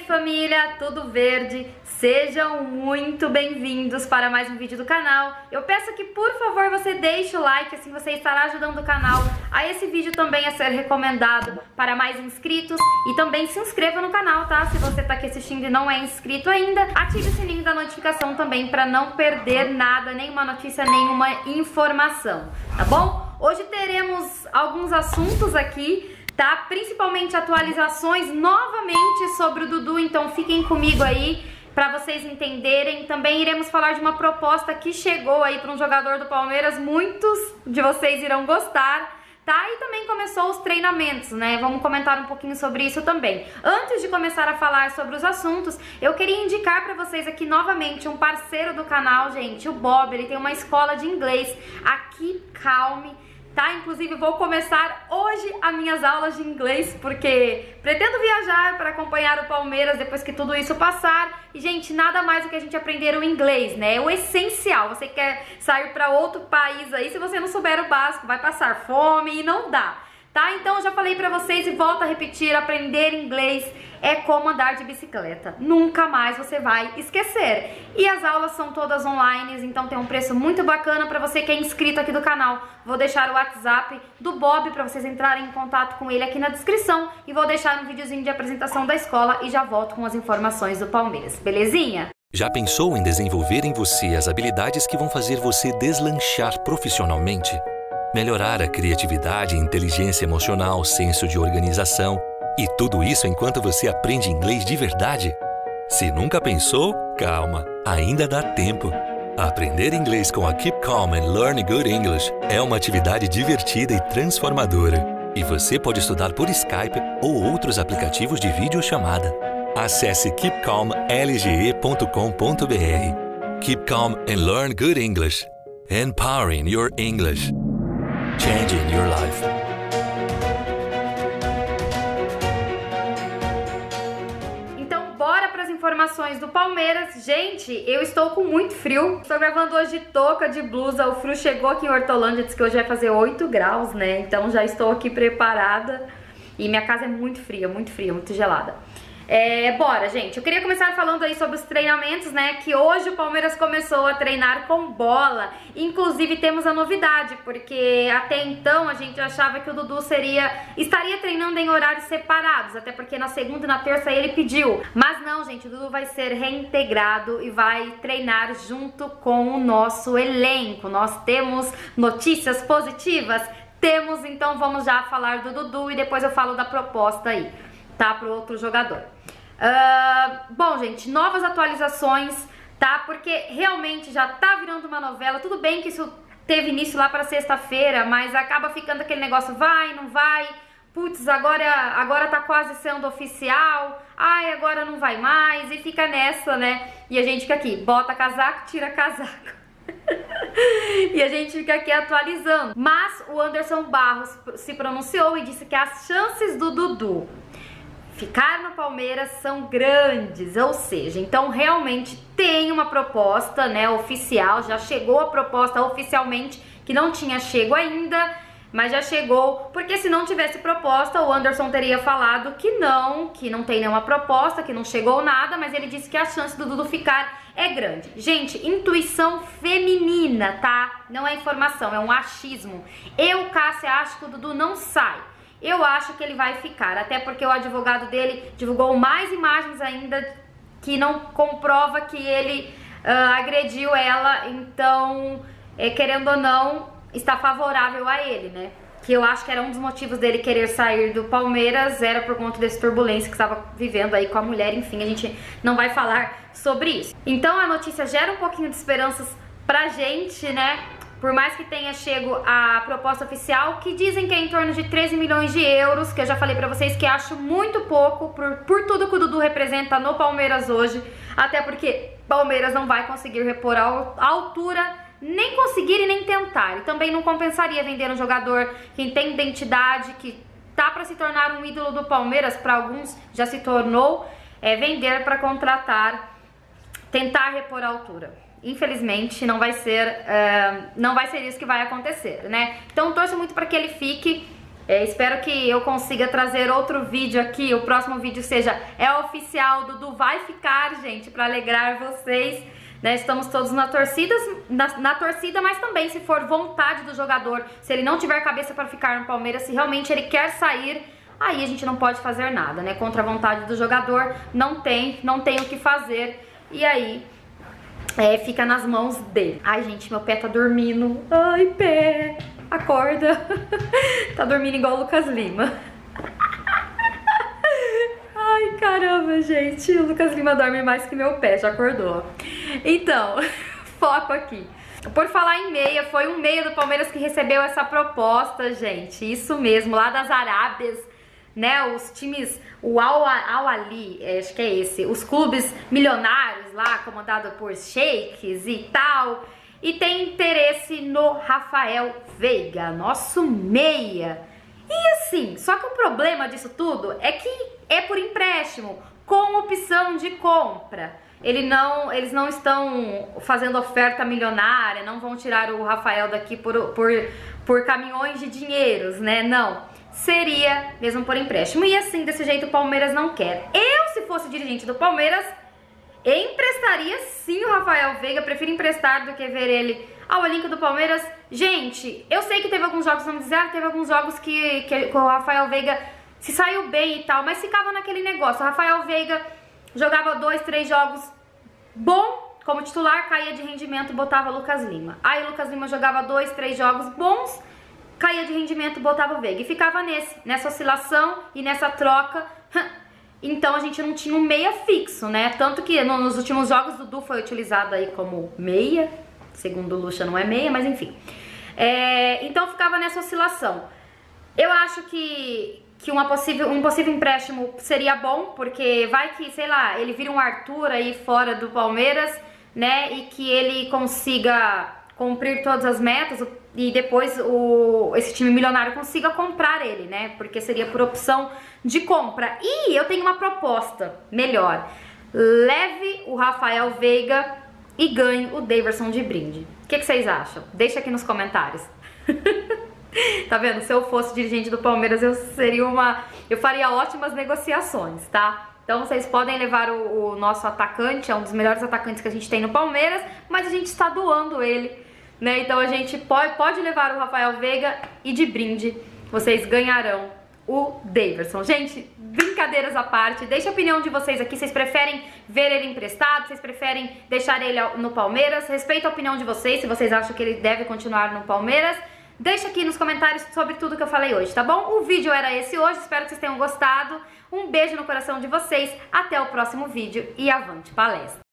família, tudo verde? Sejam muito bem-vindos para mais um vídeo do canal. Eu peço que, por favor, você deixe o like, assim você estará ajudando o canal a esse vídeo também a ser recomendado para mais inscritos. E também se inscreva no canal, tá? Se você tá aqui assistindo e não é inscrito ainda, ative o sininho da notificação também para não perder nada, nenhuma notícia, nenhuma informação, tá bom? Hoje teremos alguns assuntos aqui, tá? Principalmente atualizações novamente sobre o Dudu, então fiquem comigo aí para vocês entenderem. Também iremos falar de uma proposta que chegou aí para um jogador do Palmeiras, muitos de vocês irão gostar, tá? E também começou os treinamentos, né? Vamos comentar um pouquinho sobre isso também. Antes de começar a falar sobre os assuntos, eu queria indicar para vocês aqui novamente um parceiro do canal, gente, o Bob. Ele tem uma escola de inglês, a Keep Calm, tá? Inclusive vou começar hoje as minhas aulas de inglês, porque pretendo viajar para acompanhar o Palmeiras depois que tudo isso passar. E, gente, nada mais do que a gente aprender o inglês, né? É o essencial. Você quer sair para outro país aí, se você não souber o básico, vai passar fome e não dá, tá? Então eu já falei pra vocês e volto a repetir, aprender inglês é como andar de bicicleta. Nunca mais você vai esquecer. E as aulas são todas online, então tem um preço muito bacana pra você que é inscrito aqui do canal. Vou deixar o WhatsApp do Bob pra vocês entrarem em contato com ele aqui na descrição. E vou deixar um videozinho de apresentação da escola e já volto com as informações do Palmeiras. Belezinha? Já pensou em desenvolver em você as habilidades que vão fazer você deslanchar profissionalmente? Melhorar a criatividade, inteligência emocional, senso de organização e tudo isso enquanto você aprende inglês de verdade? Se nunca pensou, calma, ainda dá tempo. Aprender inglês com a Keep Calm and Learn Good English é uma atividade divertida e transformadora. E você pode estudar por Skype ou outros aplicativos de videochamada. Acesse keepcalmlge.com.br. Keep Calm and Learn Good English. Empowering your English. Changing your life. Então, bora para as informações do Palmeiras. Gente, eu estou com muito frio. Estou gravando hoje de touca, de blusa. O frio chegou aqui em Hortolândia, disse que hoje vai fazer 8 graus, né? Então já estou aqui preparada. E minha casa é muito fria, muito gelada. Bora, gente. Eu queria começar falando aí sobre os treinamentos, né? Que hoje o Palmeiras começou a treinar com bola. Inclusive temos a novidade, porque até então a gente achava que o Dudu estaria treinando em horários separados, até porque na segunda e na terça ele pediu. Mas não, gente, o Dudu vai ser reintegrado e vai treinar junto com o nosso elenco. Nós temos notícias positivas? Temos, então vamos já falar do Dudu e depois eu falo da proposta aí, tá, pro outro jogador. Bom, gente, novas atualizações, tá, porque realmente já tá virando uma novela. Tudo bem que isso teve início lá pra sexta-feira, mas acaba ficando aquele negócio, vai, não vai, putz, agora tá quase sendo oficial, ai, agora não vai mais, e fica nessa, né, e a gente fica aqui, bota casaco, tira casaco. E a gente fica aqui atualizando. Mas o Anderson Barros se pronunciou e disse que as chances do Dudu ficar no Palmeiras são grandes, ou seja, então realmente tem uma proposta, né, oficial, já chegou a proposta oficialmente, que não tinha chego ainda, mas já chegou, porque se não tivesse proposta, o Anderson teria falado que não tem nenhuma proposta, que não chegou nada, mas ele disse que a chance do Dudu ficar é grande. Gente, intuição feminina, tá? Não é informação, é um achismo. Eu, Cássia, acho que o Dudu não sai. Eu acho que ele vai ficar, até porque o advogado dele divulgou mais imagens ainda que não comprova que ele agrediu ela, então, querendo ou não, está favorável a ele, né? Que eu acho que era um dos motivos dele querer sair do Palmeiras, era por conta dessa turbulência que estava vivendo aí com a mulher, enfim, a gente não vai falar sobre isso. Então a notícia gera um pouquinho de esperanças pra gente, né? Por mais que tenha chego a proposta oficial, que dizem que é em torno de 13 milhões de euros, que eu já falei pra vocês que acho muito pouco por tudo que o Dudu representa no Palmeiras hoje, até porque Palmeiras não vai conseguir repor a altura, nem conseguir e nem tentar. E também não compensaria vender um jogador que tem identidade, que tá pra se tornar um ídolo do Palmeiras, pra alguns já se tornou, vender pra contratar, tentar repor a altura. Infelizmente não vai ser isso que vai acontecer, né? Então torço muito para que ele fique Espero que eu consiga trazer outro vídeo aqui. O próximo vídeo seja oficial. Dudu vai ficar, gente, para alegrar vocês, né? Estamos todos na torcida, mas também se for vontade do jogador, se ele não tiver cabeça para ficar no Palmeiras, se realmente ele quer sair, aí a gente não pode fazer nada, né? Contra a vontade do jogador, não tem o que fazer. E aí fica nas mãos dele. Ai, gente, meu pé tá dormindo. Ai, pé, acorda. Tá dormindo igual o Lucas Lima. Ai, caramba, gente. O Lucas Lima dorme mais que meu pé, já acordou. Então, foco aqui. Por falar em meia, foi um meia do Palmeiras que recebeu essa proposta, gente. Isso mesmo, lá das Arábias, né? Os times, o Al-Ahly, acho que é esse, os clubes milionários lá, comandado por sheiks e tal. E tem interesse no Rafael Veiga, nosso meia. E assim, só que o problema disso tudo é que é por empréstimo, com opção de compra. Eles não estão fazendo oferta milionária, não vão tirar o Rafael daqui por caminhões de dinheiros, né? Não. Seria mesmo por empréstimo. E assim, desse jeito o Palmeiras não quer. Eu, se fosse dirigente do Palmeiras, emprestaria sim o Rafael Veiga. Prefiro emprestar do que ver ele ao elenco do Palmeiras. Gente, eu sei que teve alguns jogos, vamos dizer, teve alguns jogos que o Rafael Veiga se saiu bem e tal, mas ficava naquele negócio. O Rafael Veiga jogava 2, 3 jogos bom como titular, caía de rendimento, botava Lucas Lima. Aí o Lucas Lima jogava 2, 3 jogos bons, caía de rendimento, botava o Veiga. E ficava nessa oscilação e nessa troca. Então a gente não tinha um meia fixo, né? Tanto que nos últimos jogos o Dudu foi utilizado aí como meia. Segundo o Lucha não é meia, mas enfim. Então ficava nessa oscilação. Eu acho que um possível empréstimo seria bom, porque vai que, sei lá, ele vira um Arthur aí fora do Palmeiras, né? E que ele consiga cumprir todas as metas e depois esse time milionário consiga comprar ele, né? Porque seria por opção de compra. E eu tenho uma proposta melhor. Leve o Rafael Veiga e ganhe o Daverson de brinde. O que vocês acham? Deixa aqui nos comentários. Tá vendo? Se eu fosse dirigente do Palmeiras, eu faria ótimas negociações, tá? Então vocês podem levar o nosso atacante, é um dos melhores atacantes que a gente tem no Palmeiras, mas a gente está doando ele, né? Então a gente pode levar o Rafael Veiga e de brinde vocês ganharão o Daverson. Gente, brincadeiras à parte, deixa a opinião de vocês aqui. Vocês preferem ver ele emprestado? Vocês preferem deixar ele no Palmeiras? Respeito a opinião de vocês, se vocês acham que ele deve continuar no Palmeiras. Deixa aqui nos comentários sobre tudo que eu falei hoje, tá bom? O vídeo era esse hoje, espero que vocês tenham gostado. Um beijo no coração de vocês, até o próximo vídeo e avante palestra!